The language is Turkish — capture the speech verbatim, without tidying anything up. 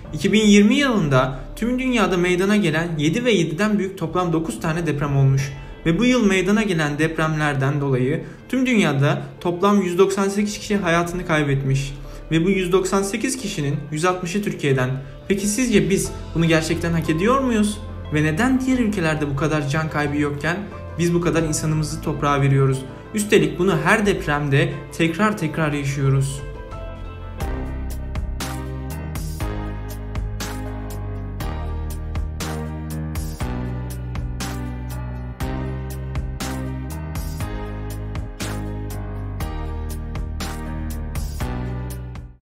iki bin yirmi yılında tüm dünyada meydana gelen yedi ve yediden büyük toplam dokuz tane deprem olmuş. Ve bu yıl meydana gelen depremlerden dolayı tüm dünyada toplam yüz doksan sekiz kişi hayatını kaybetmiş. Ve bu yüz doksan sekiz kişinin yüz altmışı Türkiye'den. Peki sizce biz bunu gerçekten hak ediyor muyuz? Ve neden diğer ülkelerde bu kadar can kaybı yokken biz bu kadar insanımızı toprağa veriyoruz? Üstelik bunu her depremde tekrar tekrar yaşıyoruz.